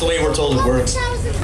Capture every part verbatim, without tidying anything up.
the way we're told it works.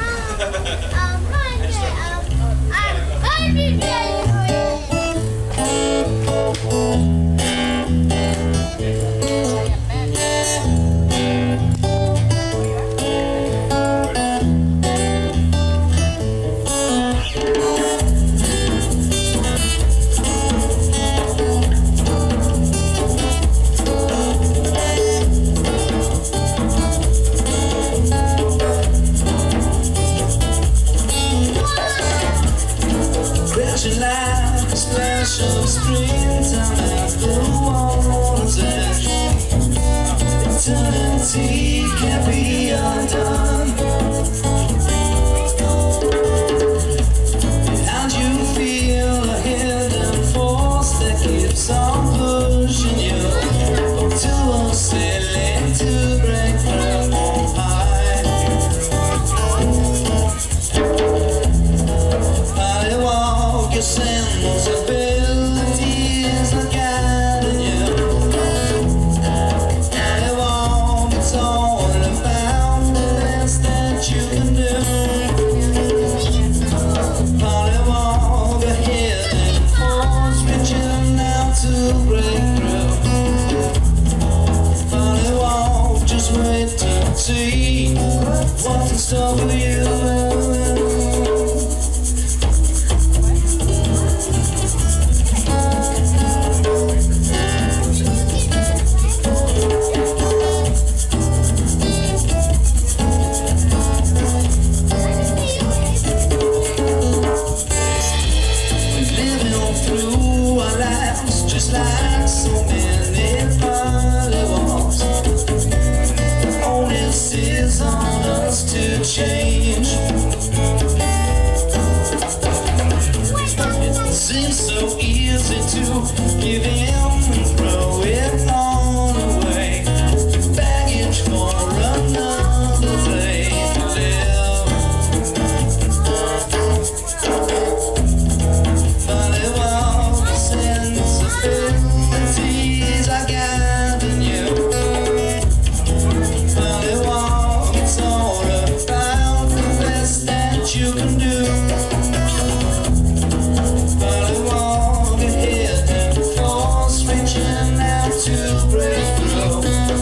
Eternity can't be undone. And you feel a hidden force that keeps on pushing you to a ceiling to break through on high. Polywog, your sensibilities are guiding you. See what's in store for you. We're living through our lives just like so many polywogs. Onus is on us to change. It seems so easy to give in and throw it all away. Baggage for another day to live. Polywog sensibilities are guiding you. Polywog, it's all about the best that you can do. Polywog, a hidden force reaching out to break through.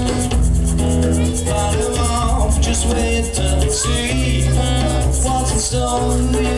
Polywog, just wait to see what's in store for you.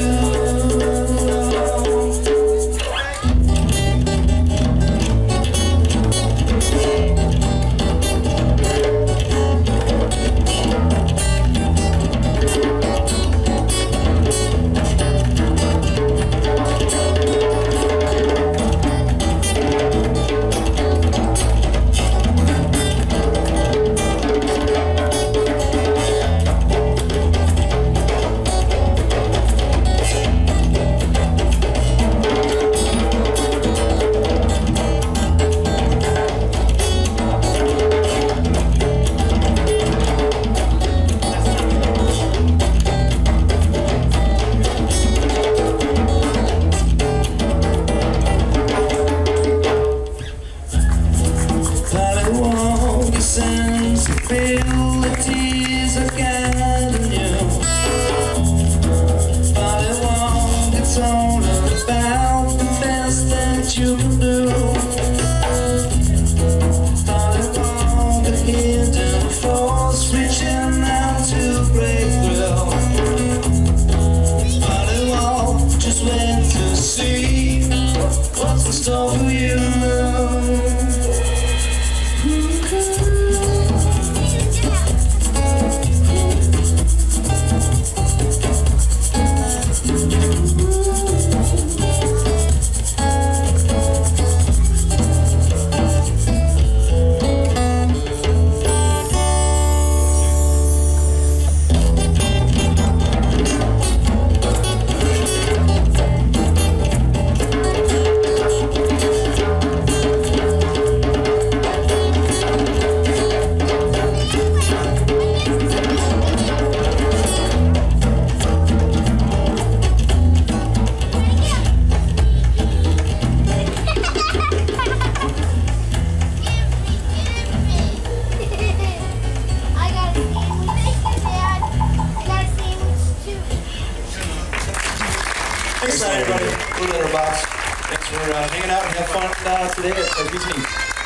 Sensibilities are guiding you. Polywog, it's all about the best that you can do. Polywog, a hidden force reaching out to break through. Polywog, just wait to see what's in store for you. Thanks, everybody. We're Letterbox. Thanks for uh, hanging out and have fun uh, today at, at B T.